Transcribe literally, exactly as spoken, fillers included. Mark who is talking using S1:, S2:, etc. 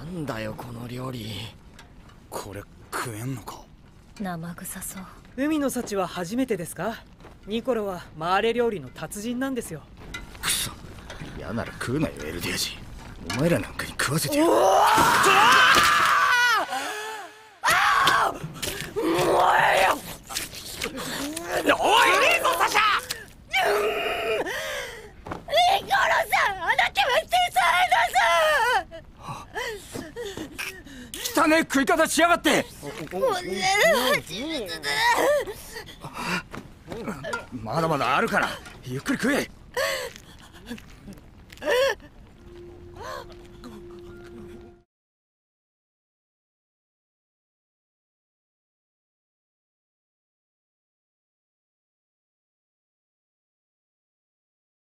S1: なんだよこの料理。
S2: これ食えんのか。
S3: 生臭そう。
S4: 海の幸は初めてですか？ニコロはマーレ料理の達人なんですよ。
S1: くそ、嫌なら食うなよエルディア人。お前らなんかに食わせてやる。
S4: おい、いいぞサシャ。
S3: ニコロさん、あなたは天才だぞ。
S1: 汚ね食い方しやがって。
S3: こんなの初めてだ。
S1: まだまだあるからゆっくり食え。